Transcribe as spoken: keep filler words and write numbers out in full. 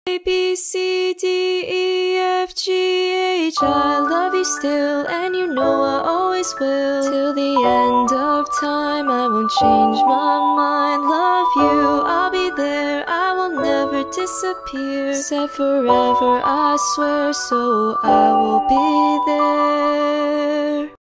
A, B, C, D, E, F, G, H. I love you still, and you know I always will. Till the end of time, I won't change my mind. Love you, I'll be there, I will never disappear. Said forever, I swear, so I will be there.